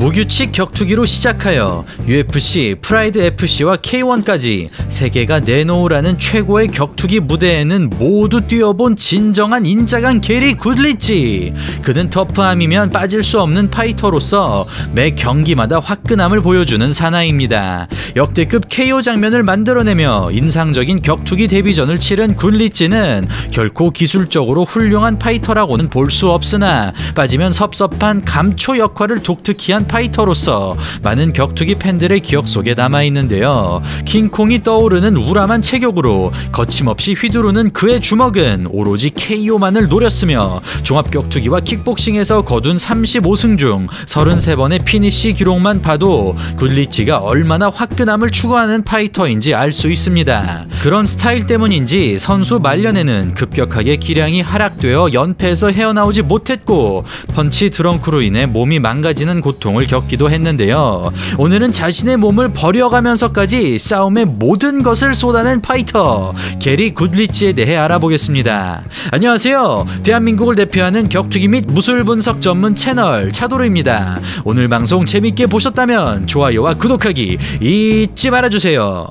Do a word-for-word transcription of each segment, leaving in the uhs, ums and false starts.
무규칙 격투기로 시작하여 유에프씨, 프라이드 에프씨와 케이원까지 세계가 내놓으라는 최고의 격투기 무대에는 모두 뛰어본 진정한 인자강 게리 굿리치. 그는 터프함이면 빠질 수 없는 파이터로서 매 경기마다 화끈함을 보여주는 사나이입니다. 역대급 케이오 장면을 만들어내며 인상적인 격투기 데뷔전을 치른 굿리치는 결코 기술적으로 훌륭한 파이터라고는 볼 수 없으나 빠지면 섭섭한 감초 역할을 독특히 한 파이터로서 많은 격투기 팬들의 기억 속에 남아있는데요. 킹콩이 떠오르는 우람한 체격으로 거침없이 휘두르는 그의 주먹은 오로지 케이오만을 노렸으며 종합격투기와 킥복싱에서 거둔 삼십오 승 중 삼십삼 번의 피니시 기록만 봐도 굿리치가 얼마나 화끈함을 추구하는 파이터인지 알 수 있습니다. 그런 스타일 때문인지 선수 말년에는 급격하게 기량이 하락되어 연패에서 헤어나오지 못했고 펀치 드렁크로 인해 몸이 망가지는 고통을 겪기도 했는데요. 오늘은 자신의 몸을 버려가면서까지 싸움의 모든 것을 쏟아낸 파이터 게리 굿리치에 대해 알아보겠습니다. 안녕하세요. 대한민국을 대표하는 격투기 및 무술 분석 전문 채널 차도르입니다. 오늘 방송 재밌게 보셨다면 좋아요와 구독하기 잊지 말아주세요.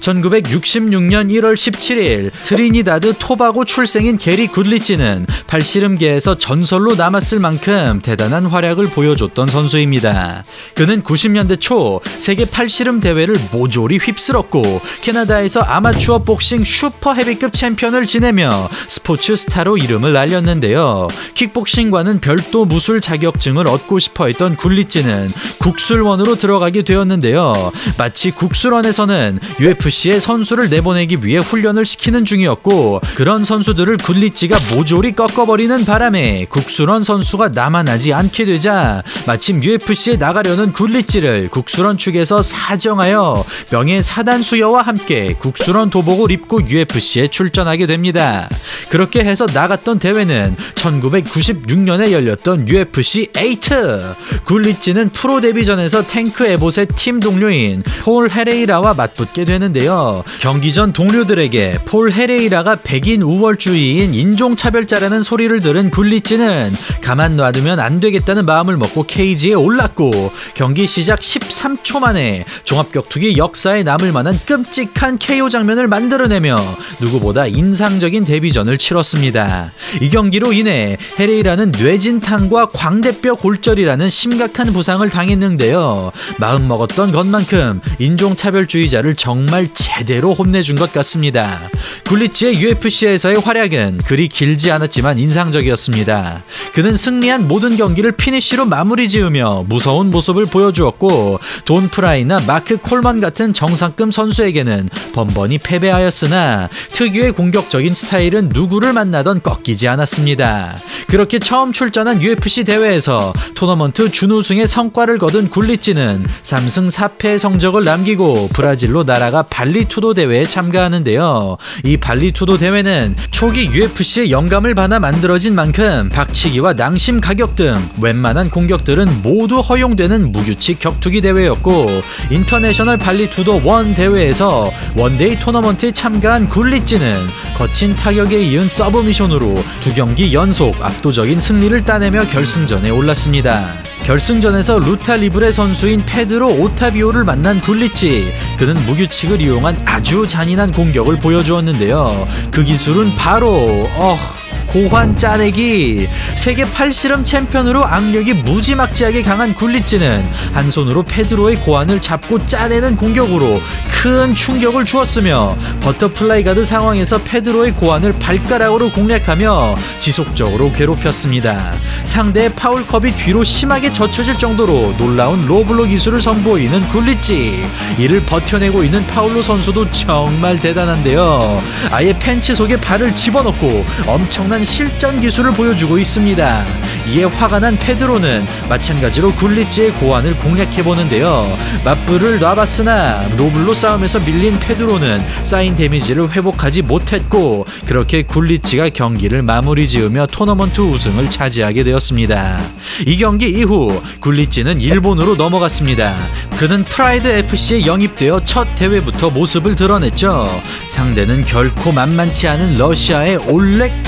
천구백육십육 년 일월 십칠일 트리니다드 토바고 출생인 게리 굿리치는 팔씨름계에서 전설로 남았을 만큼 대단한 활약을 보여줬던 선수입니다. 그는 구십 년대 초 세계 팔씨름 대회를 모조리 휩쓸었고 캐나다에서 아마추어 복싱 슈퍼 헤비급 챔피언을 지내며 스포츠 스타로 이름을 알렸는데요. 킥복싱과는 별도 무술 자격증을 얻고 싶어 했던 굿리치는 국술원으로 들어가게 되었는데요. 마치 국술원에서는 유에프씨에 선수를 내보내기 위해 훈련을 시키는 중이었고 그런 선수들을 굿리치가 모조리 꺾어버리는 바람에 국술원 선수가 남아나지 않게 되자 마침 유에프씨에 나가려는 굿리치를 국술원 측에서 사정하여 명예사단 수여와 함께 국술원 도복을 입고 유에프씨에 출전하게 됩니다. 그렇게 해서 나갔던 대회는 천구백구십육 년에 열렸던 유에프씨 에잇. 굿리치는 프로 데뷔전에서 탱크 에봇의 팀 동료인 폴 헤레이라와 맞붙게 되는데요. 경기 전 동료들에게 폴 헤레이라가 백인 우월주의인 인종차별자라는 소리를 들은 굿리치는 가만 놔두면 안 되겠다는 마음을 먹고 케이지에 올랐고 경기 시작 십삼 초 만에 종합격투기 역사에 남을 만한 끔찍한 케이오 장면을 만들어내며 누구보다 인상적인 데뷔전을 치렀습니다. 이 경기로 인해 헤레이라는 뇌진탕과 광대뼈 골절이라는 심각한 부상을 당했는데요. 마음먹었던 것만큼 인종차별주의자를 정말 제대로 혼내준 것 같습니다. 굿리치의 유에프씨에서의 활약은 그리 길지 않았지만 인상적이었습니다. 그는 승리한 모든 경기를 피니쉬로 마무리 지으며 무서운 모습을 보여주었고 돈 프라이나 마크 콜먼 같은 정상급 선수에게는 번번이 패배하였으나 특유의 공격적인 스타일은 누구를 만나던 꺾이지 않았습니다. 그렇게 처음 출전한 유에프씨 대회에서 토너먼트 준우승의 성과를 거둔 굿리치는 삼 승 사 패의 성적을 남기고 브라질로 날아가 발리투도 대회에 참가하는데요. 이 발리투도 대회는 초기 유에프씨의 영감을 받아 만들어진 만큼 박치기와 낭심 가격 등 웬만한 공격들은 모두 허용되는 무규칙 격투기 대회였고 인터내셔널 발리투도 일 대회에서 원데이 토너먼트에 참가한 굿리치는 거친 타격에 이은 서브미션으로 두 경기 연속 압도적인 승리를 따내며 결승전에 올랐습니다. 결승전에서 루타 리브레 선수인 페드로 오타비오를 만난 굿리치. 그는 무규칙을 이용한 아주 잔인한 공격을 보여주었는데요. 그 기술은 바로 어... 고환 짜내기. 세계 팔씨름 챔피언으로 악력이 무지막지하게 강한 굿리치는 한 손으로 페드로의 고환을 잡고 짜내는 공격으로 큰 충격을 주었으며 버터플라이 가드 상황에서 페드로의 고환을 발가락으로 공략하며 지속적으로 괴롭혔습니다. 상대의 파울컵이 뒤로 심하게 젖혀질 정도로 놀라운 로블로 기술을 선보이는 굿리치. 이를 버텨내고 있는 파울로 선수도 정말 대단한데요. 아예 팬츠 속에 발을 집어넣고 엄청난 실전 기술을 보여주고 있습니다. 이에 화가 난 페드로는 마찬가지로 굿리치의 고환을 공략해보는데요. 맞불을 놔봤으나 로블로 싸움에서 밀린 페드로는 쌓인 데미지를 회복하지 못했고 그렇게 굿리치가 경기를 마무리 지으며 토너먼트 우승을 차지하게 되었습니다. 이 경기 이후 굿리치는 일본으로 넘어갔습니다. 그는 프라이드 에프씨에 영입되어 첫 대회부터 모습을 드러냈죠. 상대는 결코 만만치 않은 러시아의 올렉 탁타로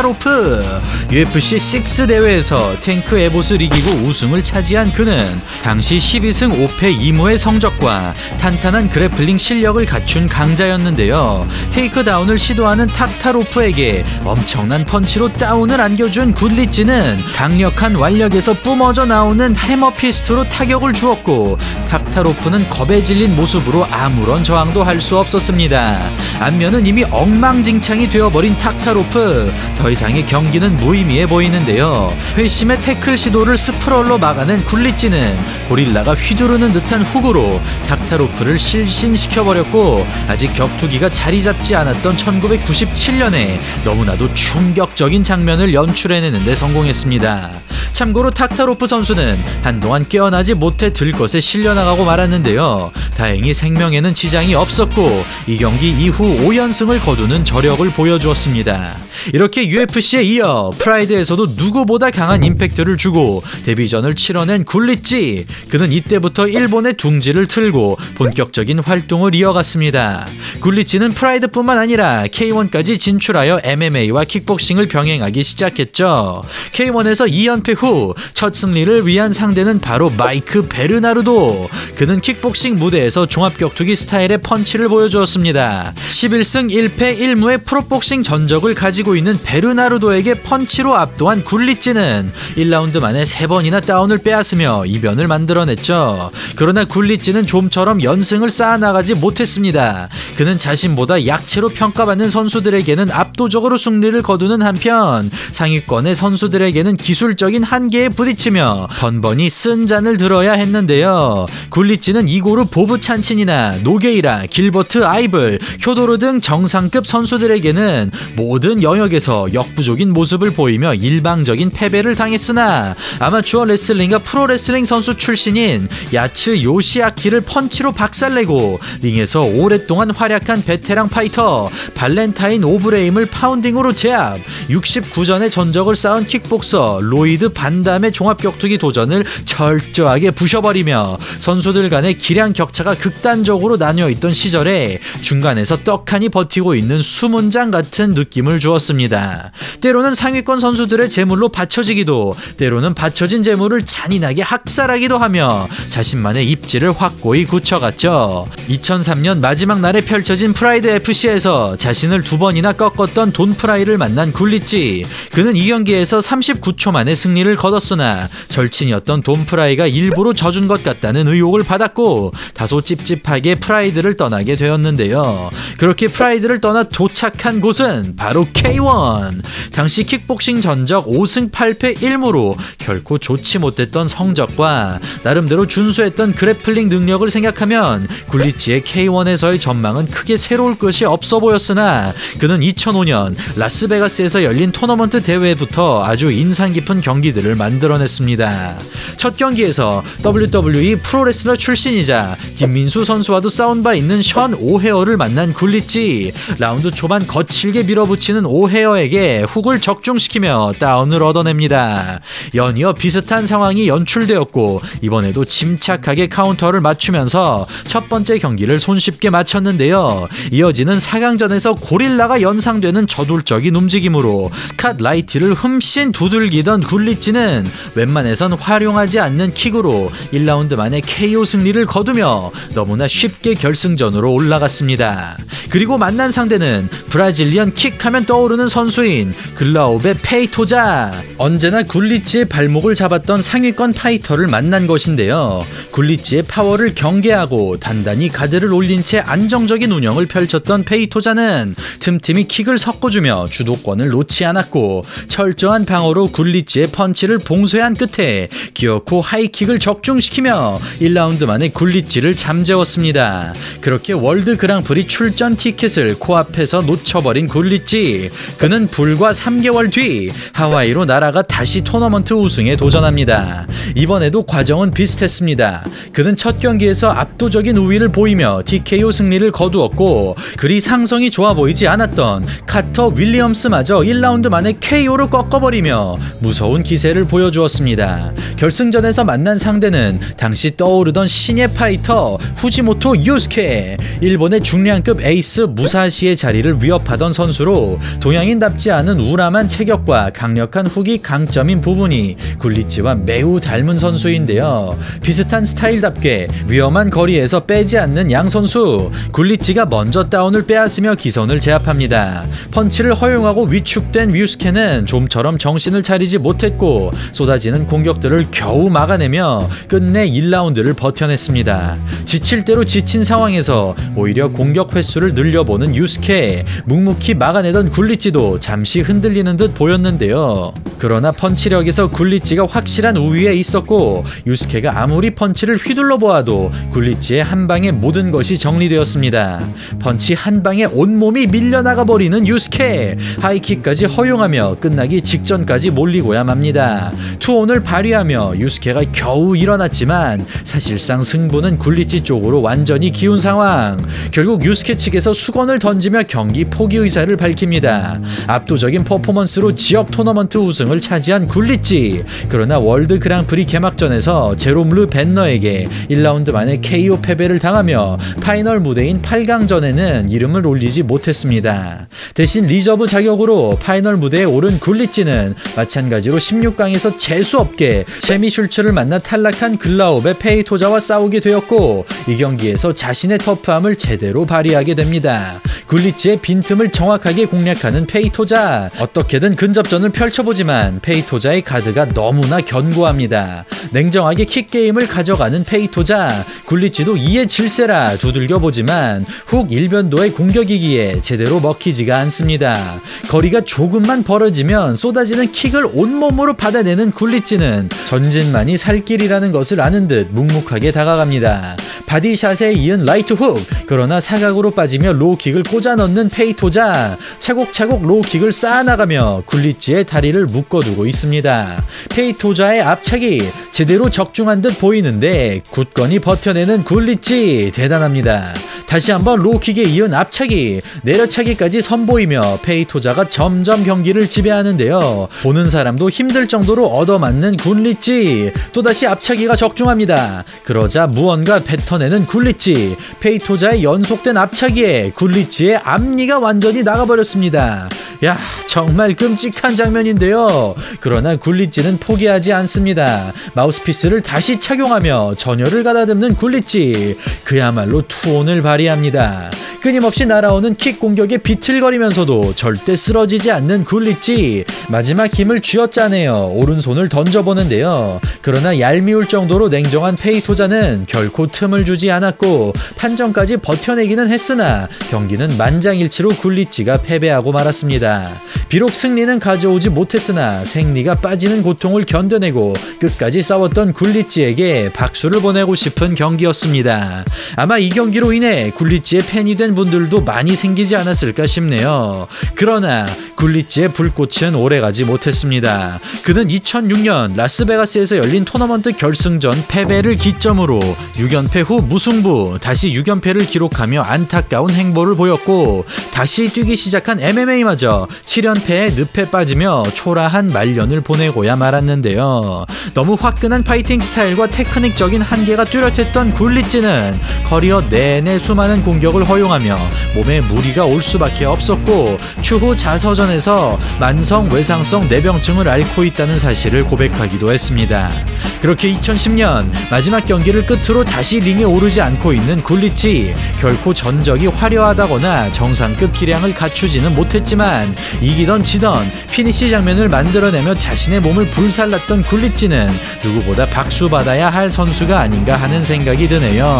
탁타로프. 유에프씨 육 대회에서 탱크 에봇을 이기고 우승을 차지한 그는 당시 십이 승 오 패 이 무의 성적과 탄탄한 그래플링 실력을 갖춘 강자였는데요. 테이크다운을 시도하는 탁타로프에게 엄청난 펀치로 다운을 안겨준 굴리찌는 강력한 완력에서 뿜어져 나오는 해머피스트로 타격을 주었고, 탁타로프는 겁에 질린 모습으로 아무런 저항도 할 수 없었습니다. 안면은 이미 엉망진창이 되어버린 탁타로프. 더 이상의 경기는 무의미해 보이는데요. 회심의 태클 시도를 스프롤로 막아낸 굴리찌는 고릴라가 휘두르는 듯한 훅으로 탁타로프를 실신시켜버렸고, 아직 격투기가 자리 잡지 않았던 천구백구십칠 년에 너무나도 충격적인 장면을 연출해내는 데 성공했습니다. 참고로 탁타로프 선수는 한동안 깨어나지 못해 들것에 실려나가고 말았는데요. 다행히 생명에는 지장이 없었고 이 경기 이후 오 연승을 거두는 저력을 보여주었습니다. 이렇게 유에프씨에 이어 프라이드에서도 누구보다 강한 임팩트를 주고 데뷔전을 치러낸 굴리찌. 그는 이때부터 일본의 둥지를 틀고 본격적인 활동을 이어갔습니다. 굴리찌는 프라이드뿐만 아니라 케이원까지 진출하여 엠엠에이와 킥복싱을 병행하기 시작했죠. 케이원에서 이 연패 후 첫 승리를 위한 상대는 바로 마이크 베르나르도. 그는 킥복싱 무대에서 종합격투기 스타일의 펀치를 보여주었습니다. 십일 승 일 패 일 무의 프로복싱 전적을 가지고 있는 베르나르도에게 펀치로 압도한 굴리찌는 일 라운드 만에 세 번이나 다운을 빼앗으며 이변을 만들어냈죠. 그러나 굴리찌는 좀처럼 연승을 쌓아나가지 못했습니다. 그는 자신보다 약체로 평가받는 선수들에게는 압도적으로 승리를 거두는 한편 상위권의 선수들에게는 기술적인 한계에 부딪히며 번번이 쓴 잔을 들어야 했는데요. 굴리찌는 이고르 보브찬친이나 노게이라, 길버트 아이블, 효도르 등 정상급 선수들에게는 모든 영역에서 역부족인 모습을 보이며 일방적인 패배를 당했으나 아마추어 레슬링과 프로레슬링 선수 출신인 야츠 요시아키를 펀치로 박살내고 링에서 오랫동안 활약한 베테랑 파이터 발렌타인 오브레임을 파운딩으로 제압, 육십구 전의 전적을 쌓은 킥복서 로이드 반담의 종합격투기 도전을 철저하게 부셔버리며 선수들 간의 기량 격차가 극단적으로 나뉘어있던 시절에 중간에서 떡하니 버티고 있는 수문장 같은 느낌을 주었습니다. 때로는 상위권 선수들의 재물로 받쳐지기도, 때로는 받쳐진 재물을 잔인하게 학살하기도 하며 자신만의 입지를 확고히 굳혀갔죠. 이천삼 년 마지막 날에 펼쳐진 프라이드 에프씨에서 자신을 두 번이나 꺾었던 돈 프라이를 만난 굴리찌. 그는 이 경기에서 삼십구 초 만에 승리를 거뒀으나 절친이었던 돈 프라이가 일부러 져준 것 같다는 의혹을 받았고 다소 찝찝하게 프라이드를 떠나게 되었는데요. 그렇게 프라이드를 떠나 도착한 곳은 바로 케이원. 당시 킥복싱 전적 오 승 팔 패 일 무로 결코 좋지 못했던 성적과 나름대로 준수했던 그래플링 능력을 생각하면 굴리찌의 케이원에서의 전망은 크게 새로울 것이 없어 보였으나 그는 이천오 년 라스베가스에서 열린 토너먼트 대회부터 아주 인상 깊은 경기들을 만들어냈습니다. 첫 경기에서 더블유더블유이 프로레슬러 출신이자 김민수 선수와도 싸운 바 있는 션 오헤어를 만난 굴리찌. 라운드 초반 거칠게 밀어붙이는 오헤어에게 훅을 적중시키며 다운을 얻어냅니다. 연이어 비슷한 상황이 연출되었고 이번에도 침착하게 카운터를 맞추면서 첫 번째 경기를 손쉽게 마쳤는데요. 이어지는 사 강전에서 고릴라가 연상되는 저돌적인 움직임으로 스캇 라이티를 흠씬 두들기던 굴리찌는 웬만해선 활용하지 않는 킥으로 일 라운드 만에 케이오 승리를 거두며 너무나 쉽게 결승전으로 올라갔습니다. 그리고 만난 상대는 브라질리언 킥하면 떠오르는 선수인 글라우베 페이토자. 언제나 굴리찌의 발목을 잡았던 상위권 파이터를 만난 것인데요. 굴리찌의 파워를 경계하고 단단히 가드를 올린 채 안정적인 운영을 펼쳤던 페이토자는 틈틈이 킥을 섞어주며 주도권을 놓지 않았고 철저한 방어로 굴리찌의 펀치를 봉쇄한 끝에 기어코 하이킥을 적중시키며 일 라운드 만에 굴리찌를 잠재웠습니다. 그렇게 월드 그랑프리 출전 티켓을 코앞에서 놓쳐버린 굴리찌. 그는 불과 삼 개월 뒤 하와이로 날아 우하라가 다시 토너먼트 우승에 도전합니다. 이번에도 과정은 비슷했습니다. 그는 첫 경기에서 압도적인 우위를 보이며 티케이오 승리를 거두었고, 그리 상성이 좋아 보이지 않았던 카터 윌리엄스마저 일 라운드 만에 케이오로 꺾어버리며 무서운 기세를 보여주었습니다. 결승전에서 만난 상대는 당시 떠오르던 신예 파이터 후지모토 유스케, 일본의 중량급 에이스 무사시의 자리를 위협하던 선수로 동양인답지 않은 우람한 체격과 강력한 훅이 강점인 부분이 굴리치와 매우 닮은 선수인데요. 비슷한 스타일답게 위험한 거리에서 빼지 않는 양 선수. 굴리치가 먼저 다운을 빼앗으며 기선을 제압합니다. 펀치를 허용하고 위축된 유스케는 좀처럼 정신을 차리지 못했고 쏟아지는 공격들을 겨우 막아내며 끝내 일 라운드를 버텨냈습니다. 지칠 대로 지친 상황에서 오히려 공격 횟수를 늘려보는 유스케, 묵묵히 막아내던 굴리치도 잠시 흔들리는 듯 보였는데요. 그러나 펀치력에서 굴리치가 확실한 우위에 있었고, 유스케가 아무리 펀치를 휘둘러 보아도 굴리치의 한 방에 모든 것이 정리되었습니다. 펀치 한 방에 온몸이 밀려나가 버리는 유스케, 하이킥까지 허용하며 끝나기 직전까지 몰리고야 맙니다. 투혼을 발휘하며 유스케가 겨우 일어났지만 사실상 승부는 굴리치 쪽으로 완전히 기운 상황. 결국 유스케 측에서 수건을 던지며 경기 포기 의사를 밝힙니다. 압도적인 퍼포먼스로 지역 토너먼트 우승을 차지한 굴리치. 그러나 월드 그랑프리 개막전에서 제롬 르 벤너에게 일 라운드 만에 케이오 패배를 당하며 파이널 무대인 팔 강전에는 이름을 올리지 못했습니다. 대신 리저브 자격으로 파이널 무대에 오른 굴리치는 마찬가지로 십육 강에서 재수없게 셰미 슐츠를 만나 탈락한 글라옵의 페이토자와 싸우게 되었고, 이 경기에서 자신의 터프함을 제대로 발휘하게 됩니다. 굴리치의 빈틈을 정확하게 공략하는 페이토자. 어떻게든 근접전을 펼쳐보지만 페이토자의 가드가 너무나 견고합니다. 냉정하게 킥게임을 가져가는 페이토자. 굴리치도 이에 질세라 두들겨보지만 훅 일변도의 공격이기에 제대로 먹히지가 않습니다. 거리가 조금만 벌어지면 쏟아지는 킥을 온몸으로 받아내는 굴리치는 전진만이 살 길이라는 것을 아는 듯 묵묵하게 다가갑니다. 바디샷에 이은 라이트 훅, 그러나 사각으로 빠지며 로우킥을 꽂아 넣는 페이토자. 차곡차곡 로우킥을 쌓아나가며 굴리치의 다리를 묶어두고 있습니다. 페이토자의 앞차기 제대로 적중한 듯 보이는데 굳건히 버텨내는 굴리치, 대단합니다. 다시 한번 로우킥에 이은 앞차기, 내려차기까지 선보이며 페이토자가 점점 경기를 지배하는데요. 보는 사람도 힘들 정도로 얻어맞는 굴리치. 또다시 앞차기가 적중합니다. 그러자 무언가 뱉어내는 굴리치. 페이토자의 연속된 앞차기에 굴리치의 앞니가 완전히 나가버렸습니다. 야, 정말 끔찍한 장면인데요. 그러나 굴리치는 포기하지 않습니다. 마우스피스를 다시 착용하며 전열을 가다듬는 굴리치. 그야말로 투혼을 발휘합니다. 끊임없이 날아오는 킥 공격에 비틀거리면서도 절대 쓰러지지 않는 굴리치. 마지막 힘을 쥐어짜내어 오른손을 던져보는데요. 그러나 얄미울 정도로 냉정한 페이토자는 결코 틈을 주지 않았고 판정까지 버텨내기는 했으나 경기는 만장일치로 굴리치가 패배하고 말았습니다. 비록 승리는 가져오지 못했으나 생리가 빠지는 고통을 견뎌내고 끝까지 싸웠던 굴리치에게 박수를 보내고 싶은 경기였습니다. 아마 이 경기로 인해 굴리치의 팬이 된 분들도 많이 생기지 않았을까 싶네요. 그러나 굴리치의 불꽃은 오래가지 못했습니다. 그는 이천육 년 라스베가스에서 열린 토너먼트 결승전 패배를 기점으로 육 연패 후 무승부, 다시 육 연패를 기록하며 안타까운 행보를 보였고, 다시 뛰기 시작한 엠엠에이마저 칠 연패에 늪에 빠지며 초라한 말년을 보내고야 말았는데요. 너무 화끈한 파이팅 스타일과 테크닉적인 한계가 뚜렷했던 굴리치는 커리어 내내 수많은 공격을 허용하며 몸에 무리가 올 수밖에 없었고, 추후 자서전에서 만성 외상성 뇌병증을 앓고 있다는 사실을 고백하기도 했습니다. 그렇게 이천십 년 마지막 경기를 끝으로 다시 링에 오르지 않고 있는 굴리치. 결코 전적이 화려하다거나 정상급 기량을 갖추지는 못했지만 이기던 지던 피니시 장면을 만들어내며 자신의 몸을 불살랐던 굴리치는 누구보다 박수받아야 할 선수가 아닌가 하는 생각이 드네요.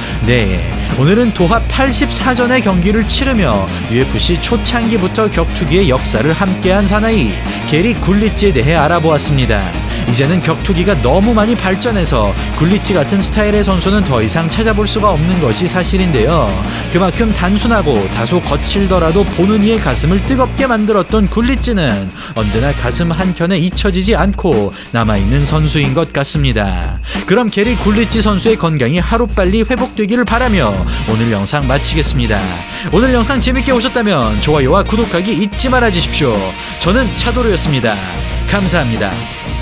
네, 오늘은 도하 팔십사 전의 경기를 치르며 유에프씨 초창기부터 격투기의 역사를 함께한 사나이 게리 굴리치에 대해 알아보았습니다. 이제는 격투기가 너무 많이 발전해서 굴리치 같은 스타일의 선수는 더 이상 찾아볼 수가 없는 것이 사실인데요. 그만큼 단순하고 다소 거칠더라도 보는 이의 가슴을 뜨겁게 만들었던 굴리치는 언제나 가슴 한켠에 잊혀지지 않고 남아있는 선수인 것 같습니다. 그럼 게리 굴리치 선수의 건강이 하루빨리 회복되기를 바라며 오늘 영상 마치겠습니다. 오늘 영상 재밌게 보셨다면 좋아요와 구독하기 잊지 말아주십시오. 저는 차도로였습니다. 감사합니다.